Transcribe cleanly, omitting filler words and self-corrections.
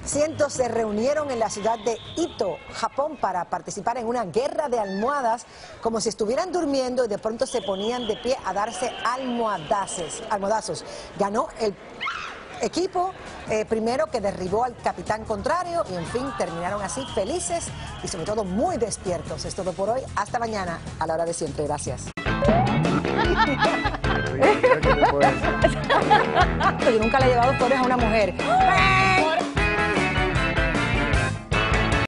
Cientos se reunieron en la ciudad de Ito, Japón, para participar en una guerra de almohadas, como si estuvieran durmiendo y de pronto se ponían de pie a darse almohadazos. Ganó el equipo primero, que derribó al capitán contrario, y en fin, terminaron así felices y sobre todo muy despiertos. Es todo por hoy. Hasta mañana a la hora de siempre. Gracias. Yo nunca le he llevado flores a una mujer.